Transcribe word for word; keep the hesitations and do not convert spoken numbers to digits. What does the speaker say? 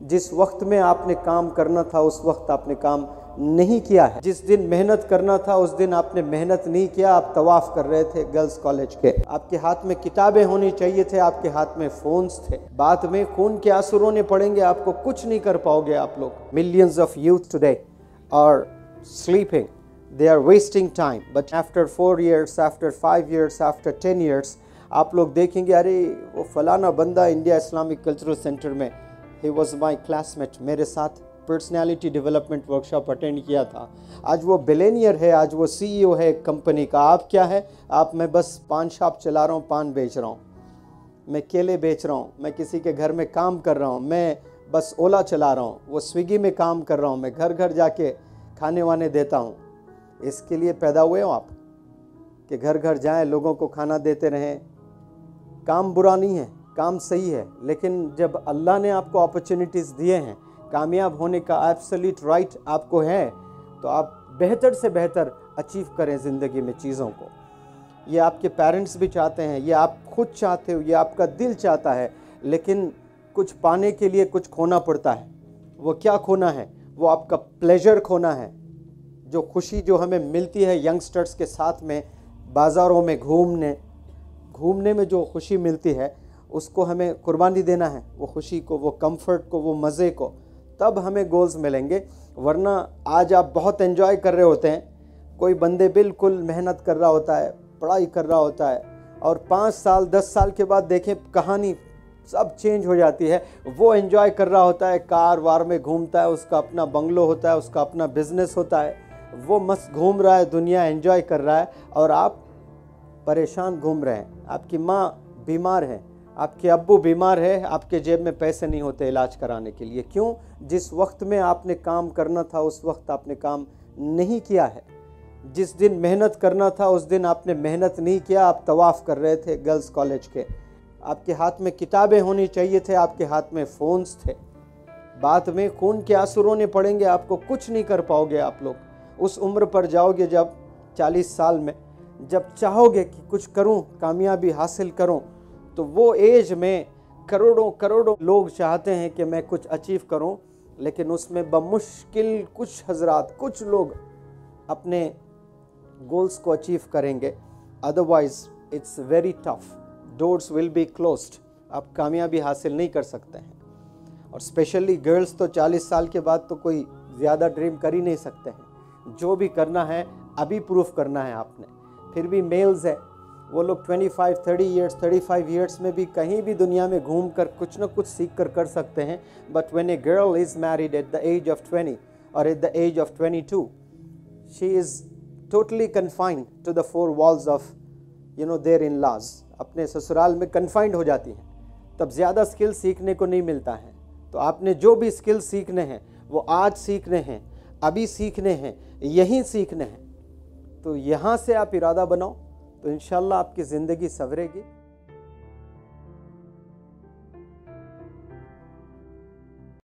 जिस वक्त में आपने काम करना था उस वक्त आपने काम नहीं किया है। जिस दिन मेहनत करना था उस दिन आपने मेहनत नहीं किया। आप तवाफ कर रहे थे गर्ल्स कॉलेज के, आपके हाथ में किताबें होनी चाहिए थे, आपके हाथ में फोन्स थे। बाद में खून के आंसू रोने पड़ेंगे, आपको कुछ नहीं कर पाओगे आप लोग। Millions of youth today are sleeping, they are wasting time, but after four years, after five years, after ten years, आप लोग देखेंगे अरे वो फलाना बंदा इंडिया इस्लामिक कल्चरल सेंटर में, he was my classmate, मेरे साथ पर्सनालिटी डेवलपमेंट वर्कशॉप अटेंड किया था। आज वो बिलियनियर है, आज वो सीईओ है एक कंपनी का। आप क्या है? आप मैं बस पान शॉप चला रहा हूँ, पान बेच रहा हूँ, मैं केले बेच रहा हूँ, मैं किसी के घर में काम कर रहा हूँ, मैं बस ओला चला रहा हूँ, वो स्विगी में काम कर रहा हूँ, मैं घर घर जाके खाने वाने देता हूँ। इसके लिए पैदा हुए हो आप कि घर घर जाएं, लोगों को खाना देते रहें। काम बुरा नहीं है, काम सही है, लेकिन जब अल्लाह ने आपको अपॉर्चुनिटीज़ दिए हैं, कामयाब होने का एब्सोल्यूट राइट आपको है, तो आप बेहतर से बेहतर अचीव करें ज़िंदगी में चीज़ों को। ये आपके पेरेंट्स भी चाहते हैं, ये आप खुद चाहते हो, ये आपका दिल चाहता है, लेकिन कुछ पाने के लिए कुछ खोना पड़ता है। वो क्या खोना है? वो आपका प्लेजर खोना है। जो खुशी जो हमें मिलती है यंगस्टर्स के साथ में बाज़ारों में घूमने घूमने में जो खुशी मिलती है, उसको हमें कुर्बानी देना है। वो खुशी को, वो कंफर्ट को, वो मज़े को, तब हमें गोल्स मिलेंगे। वरना आज आप बहुत एंजॉय कर रहे होते हैं, कोई बंदे बिल्कुल मेहनत कर रहा होता है, पढ़ाई कर रहा होता है, और पाँच साल दस साल के बाद देखें कहानी सब चेंज हो जाती है। वो एंजॉय कर रहा होता है, कार वार में घूमता है, उसका अपना बंगलो होता है, उसका अपना बिजनेस होता है, वो मस्त घूम रहा है, दुनिया एंजॉय कर रहा है, और आप परेशान घूम रहे हैं। आपकी माँ बीमार है, आपके अब्बू बीमार है, आपके जेब में पैसे नहीं होते इलाज कराने के लिए। क्यों? जिस वक्त में आपने काम करना था उस वक्त आपने काम नहीं किया है। जिस दिन मेहनत करना था उस दिन आपने मेहनत नहीं किया। आप तवाफ कर रहे थे गर्ल्स कॉलेज के, आपके हाथ में किताबें होनी चाहिए थे, आपके हाथ में फ़ोन्स थे। बाद में खून के आंसू रोने पड़ेंगे, आपको कुछ नहीं कर पाओगे आप लोग। उस उम्र पर जाओगे जब चालीस साल में, जब चाहोगे कि कुछ करूं, कामयाबी हासिल करूं, तो वो एज में करोड़ों करोड़ों लोग चाहते हैं कि मैं कुछ अचीव करूं, लेकिन उसमें बमुश्किल कुछ हजरात, कुछ लोग अपने गोल्स को अचीव करेंगे। Otherwise it's very tough, doors will be closed, आप कामयाबी हासिल नहीं कर सकते हैं। और स्पेशली गर्ल्स तो चालीस साल के बाद तो कोई ज़्यादा ड्रीम कर ही नहीं सकते हैं। जो भी करना है अभी प्रूफ करना है आपने। फिर भी मेल्स है, वो लोग पच्चीस, तीस इयर्स, पैंतीस इयर्स में भी कहीं भी दुनिया में घूम कर कुछ ना कुछ सीख कर कर सकते हैं। But when a girl is married at the age of twenty और at the age of twenty two, she is totally confined to the four walls of you know their in laws. अपने ससुराल में confined हो जाती हैं, तब ज़्यादा skill सीखने को नहीं मिलता है। तो आपने जो भी स्किल सीखने हैं वो आज सीखने हैं, अभी सीखने हैं, यहीं सीखने हैं। तो यहाँ से आप इरादा बनाओ तो इंशाल्लाह आपकी ज़िंदगी संवरेगी।